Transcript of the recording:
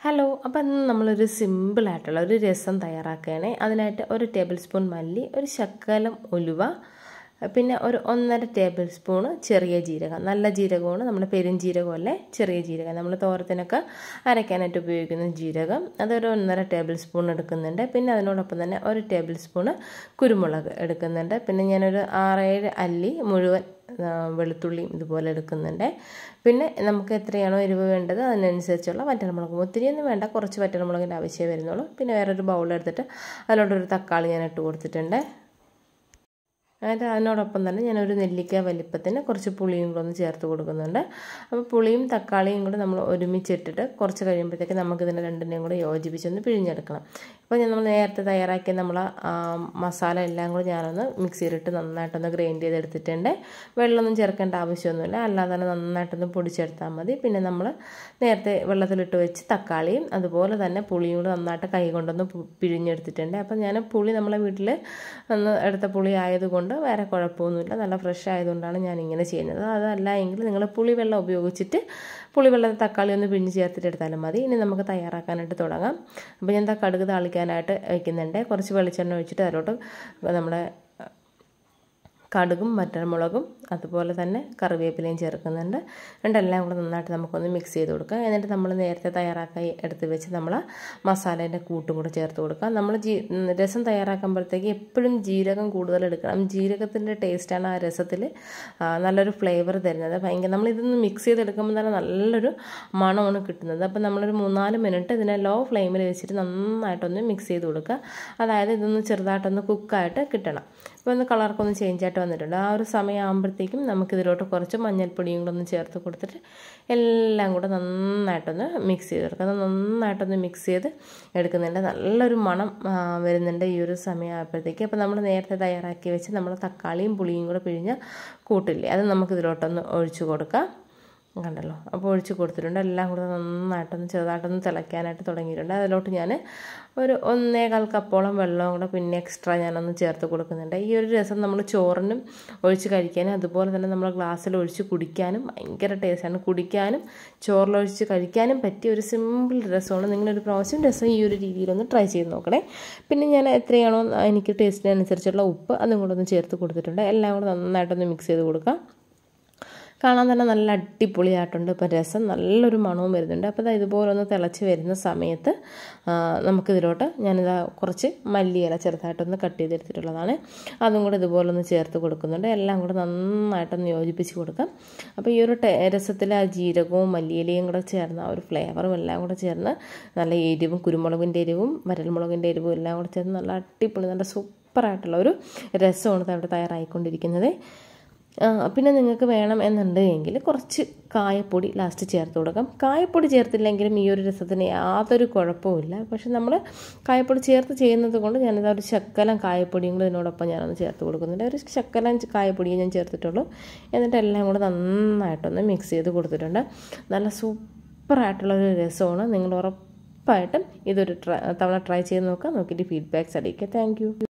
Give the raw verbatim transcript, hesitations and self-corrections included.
Hello, അപ്പോൾ ഇന്ന് നമ്മളൊരു സിമ്പിളായിട്ടുള്ള ഒരു രസം തയ്യാറാക്കുകയാണ്. അതിനായിട്ട് ഒരു ടേബിൾ സ്പൂൺ മല്ലി, ഒരു ശകലം ഉലുവ, പിന്നെ ഒരു ഒന്നര ടേബിൾ സ്പൂണ് ചെറിയ ജീരകം. നല്ല ജീരകമാണ്, നമ്മുടെ പെരുംജീരകമല്ലേ, ചെറിയ ജീരകം. നമ്മൾ തോരത്തിനൊക്കെ അരയ്ക്കാനായിട്ട് ഉപയോഗിക്കുന്ന ജീരകം, അതൊരു ഒന്നര ടേബിൾ സ്പൂൺ എടുക്കുന്നുണ്ട്. പിന്നെ അതിനോടൊപ്പം തന്നെ ഒരു ടേബിൾ സ്പൂണ് കുരുമുളക് എടുക്കുന്നുണ്ട്. പിന്നെ ഞാനൊരു ആറേഴ് അല്ലി മുഴുവൻ വെളുത്തുള്ളിയും ഇതുപോലെ എടുക്കുന്നുണ്ട്. പിന്നെ നമുക്ക് എത്രയാണോ എരിവ് വേണ്ടത് അതിനനുസരിച്ചുള്ള വറ്റൽമുളകും, ഒത്തിരിയൊന്നും വേണ്ട, കുറച്ച് വറ്റൽമുളകിൻ്റെ ആവശ്യമേ വരുന്നുള്ളൂ. പിന്നെ വേറൊരു ബൗളെടുത്തിട്ട് അതിലോട്ടൊരു തക്കാളി ഞാൻ ഇട്ട് കൊടുത്തിട്ടുണ്ട്. എന്നിട്ട് അതിനോടൊപ്പം തന്നെ ഞാനൊരു നെല്ലിക്ക വലിപ്പത്തിന് കുറച്ച് പുളിയും കൂടെ ഒന്ന് ചേർത്ത് കൊടുക്കുന്നുണ്ട്. അപ്പോൾ പുളിയും തക്കാളിയും കൂടെ നമ്മൾ ഒരുമിച്ചിട്ടിട്ട് കുറച്ച് കഴിയുമ്പോഴത്തേക്ക് നമുക്കിതിനെ രണ്ടിനെയും കൂടെ യോജിപ്പിച്ചൊന്ന് പിഴിഞ്ഞെടുക്കണം. അപ്പോൾ ഞാൻ നമ്മൾ നേരത്തെ തയ്യാറാക്കിയ നമ്മൾ മസാല എല്ലാം കൂടി ഞാനൊന്ന് മിക്സിയിലിട്ട് നന്നായിട്ടൊന്ന് ഗ്രൈൻഡ് ചെയ്തെടുത്തിട്ടുണ്ട്. വെള്ളമൊന്നും ചേർക്കേണ്ട ആവശ്യമൊന്നുമില്ല, അല്ലാതെ തന്നെ നന്നായിട്ടൊന്ന് പൊടിച്ചെടുത്താൽ മതി. പിന്നെ നമ്മൾ നേരത്തെ വെള്ളത്തിലിട്ട് വെച്ച് തക്കാളിയും അതുപോലെ തന്നെ പുളിയും കൂടെ നന്നായിട്ട് കൈ കൊണ്ടൊന്ന് പിഴിഞ്ഞെടുത്തിട്ടുണ്ട്. അപ്പം ഞാൻ പുളി നമ്മളെ വീട്ടിൽ ഒന്ന് എടുത്ത പുളി ആയതുകൊണ്ട് വേറെ കുഴപ്പമൊന്നുമില്ല, നല്ല ഫ്രഷ് ആയതുകൊണ്ടാണ് ഞാൻ ഇങ്ങനെ ചെയ്യുന്നത്. അതല്ല എങ്കിൽ നിങ്ങൾ പുളിവെള്ളം ഉപയോഗിച്ചിട്ട് പുളിവെള്ളത്തിൽ തക്കാളി ഒന്ന് പിഴിഞ്ഞ് ചേർത്തിട്ട് എടുത്താലും മതി. ഇനി നമുക്ക് തയ്യാറാക്കാനായിട്ട് തുടങ്ങാം. അപ്പോൾ ഞാൻ എന്താ കടുക് താളിക്കാനായിട്ട് വയ്ക്കുന്നുണ്ട്. കുറച്ച് വെളിച്ചെണ്ണ ഒഴിച്ചിട്ട് അതിലോട്ട് നമ്മുടെ കടുകും വറ്റൽമുളകും അതുപോലെ തന്നെ കറിവേപ്പിലയും ചേർക്കുന്നുണ്ട്. രണ്ടെല്ലാം കൂടെ നന്നായിട്ട് നമുക്കൊന്ന് മിക്സ് ചെയ്ത് കൊടുക്കുക. എന്നിട്ട് നമ്മൾ നേരത്തെ തയ്യാറാക്കി എടുത്ത് വെച്ച് നമ്മൾ മസാലേൻ്റെ കൂട്ടും കൂടെ ചേർത്ത് കൊടുക്കുക. നമ്മൾ ജീ രസം തയ്യാറാക്കുമ്പോഴത്തേക്ക് എപ്പോഴും ജീരകം കൂടുതൽ എടുക്കണം. ജീരകത്തിൻ്റെ ടേസ്റ്റാണ് ആ രസത്തിൽ നല്ലൊരു ഫ്ലേവർ തരുന്നത്. ഭയങ്കര നമ്മളിതൊന്ന് മിക്സ് ചെയ്തെടുക്കുമ്പോൾ തന്നെ നല്ലൊരു മണമാണ് കിട്ടുന്നത്. അപ്പോൾ നമ്മളൊരു മൂന്നാല് മിനിറ്റ് ഇതിനെ ലോ ഫ്ലെയിമിൽ വെച്ചിട്ട് നന്നായിട്ടൊന്ന് മിക്സ് ചെയ്ത് കൊടുക്കുക. അതായത് ഇതൊന്ന് ചെറുതായിട്ടൊന്ന് കുക്കായിട്ട് കിട്ടണം. ഇപ്പോൾ ഒന്ന് കളർക്കൊന്ന് ചേഞ്ച് ആയിട്ട് വന്നിട്ടുണ്ട്. ആ ഒരു സമയമാകുമ്പോഴത്തേക്കും നമുക്കിതിലോട്ട് കുറച്ച് മഞ്ഞൾപ്പൊടിയും കൂടെ ഒന്ന് ചേർത്ത് കൊടുത്തിട്ട് എല്ലാം കൂടെ നന്നായിട്ടൊന്ന് മിക്സ് ചെയ്ത് കൊടുക്കുക. അത് നന്നായിട്ടൊന്ന് മിക്സ് ചെയ്ത് എടുക്കുന്നുണ്ട്. നല്ലൊരു മണം വരുന്നുണ്ട് ഈ ഒരു സമയമാകുമ്പോഴത്തേക്ക്. അപ്പോൾ നമ്മൾ നേരത്തെ തയ്യാറാക്കി വെച്ച് നമ്മൾ തക്കാളിയും പുളിയും കൂടെ പിഴിഞ്ഞ് കൂട്ടില്ലേ, അത് നമുക്കിതിലോട്ടൊന്ന് ഒഴിച്ചു കൊടുക്കാം. കണ്ടല്ലോ, അപ്പോൾ ഒഴിച്ച് കൊടുത്തിട്ടുണ്ട്. എല്ലാം കൂടെ നന്നായിട്ടൊന്ന് ചെറുതായിട്ടൊന്ന് തിളയ്ക്കാനായിട്ട് തുടങ്ങിയിട്ടുണ്ട്. അതിലോട്ട് ഞാൻ ഒരു ഒന്നേകാൽ കപ്പോളം വെള്ളവും കൂടെ പിന്നെ എക്സ്ട്രാ ഞാനൊന്ന് ചേർത്ത് കൊടുക്കുന്നുണ്ട്. ഈ ഒരു രസം നമ്മൾ ചോറിനും ഒഴിച്ച് കഴിക്കാനും അതുപോലെ തന്നെ നമ്മൾ ഗ്ലാസ്സിൽ ഒഴിച്ച് കുടിക്കാനും ഭയങ്കര ടേസ്റ്റാണ്. കുടിക്കാനും ചോറിലൊഴിച്ച് കഴിക്കാനും പറ്റിയ ഒരു സിമ്പിൾ രസമാണ്. നിങ്ങളൊരു പ്രാവശ്യം രസം ഈ ഒരു രീതിയിലൊന്ന് ട്രൈ ചെയ്ത് നോക്കണേ. പിന്നെ ഞാൻ എത്രയാണോ എനിക്ക് ടേസ്റ്റിനനുസരിച്ചുള്ള ഉപ്പ് അതും കൂടെ ഒന്ന് ചേർത്ത് കൊടുത്തിട്ടുണ്ട്. എല്ലാം കൂടെ നന്നായിട്ടൊന്ന് മിക്സ് ചെയ്ത് കൊടുക്കാം. കാണാൻ തന്നെ നല്ല അടിപൊളിയായിട്ടുണ്ട്. ഇപ്പോൾ രസം നല്ലൊരു മണവും വരുന്നുണ്ട്. അപ്പോൾ ഇതാ ഇതുപോലെ ഒന്ന് തിളച്ച് വരുന്ന സമയത്ത് നമുക്കിതിലോട്ട് ഞാനിതാ കുറച്ച് മല്ലിയില ചെറുതായിട്ടൊന്ന് കട്ട് ചെയ്തെടുത്തിട്ടുള്ളതാണ്, അതും കൂടെ ഇതുപോലെ ഒന്ന് ചേർത്ത് കൊടുക്കുന്നുണ്ട്. എല്ലാം കൂടെ നന്നായിട്ടൊന്ന് യോജിപ്പിച്ച് കൊടുക്കാം. അപ്പോൾ ഈ ഒരു രസത്തിൽ ആ ജീരകവും മല്ലിയിലയും കൂടെ ചേർന്ന് ആ ഒരു ഫ്ലേവറും എല്ലാം കൂടെ ചേർന്ന് നല്ല എരിവും കുരുമുളകിൻ്റെ എരിവും വറ്റൽമുളകിൻ്റെ എരിവും എല്ലാം കൂടെ ചേർന്ന് നല്ല അടിപൊളി നല്ല സൂപ്പറായിട്ടുള്ള ഒരു രസമാണ് അവിടെ തയ്യാറായിക്കൊണ്ടിരിക്കുന്നത്. പിന്നെ നിങ്ങൾക്ക് വേണം എന്നുണ്ടെങ്കിൽ കുറച്ച് കായപ്പൊടി ലാസ്റ്റ് ചേർത്ത് കൊടുക്കാം. കായപ്പൊടി ചേർത്തില്ലെങ്കിലും ഈ ഒരു രസത്തിന് യാതൊരു കുഴപ്പമില്ല. പക്ഷെ നമ്മൾ കായപ്പൊടി ചേർത്ത് ചെയ്യുന്നത് കൊണ്ട് ഞാനിത് ഒരു ശക്കലം കായപ്പൊടിയും കൂടെ ഇതിനോടൊപ്പം ഞാനൊന്ന് ചേർത്ത് കൊടുക്കുന്നുണ്ട്. ഒരു ശക്കലം കായപ്പൊടിയും ഞാൻ ചേർത്തിട്ടുള്ളൂ. എന്നിട്ട് എല്ലാം കൂടെ നന്നായിട്ടൊന്ന് മിക്സ് ചെയ്ത് കൊടുത്തിട്ടുണ്ട്. നല്ല സൂപ്പറായിട്ടുള്ളൊരു രസമാണ്. നിങ്ങൾ ഉറപ്പായിട്ടും ഇതൊരു ട്രൈ തവണ ട്രൈ ചെയ്ത് നോക്കുക. നോക്കിയിട്ട് ഫീഡ്ബാക്ക്സ് അറിയിക്കുക. Thank U.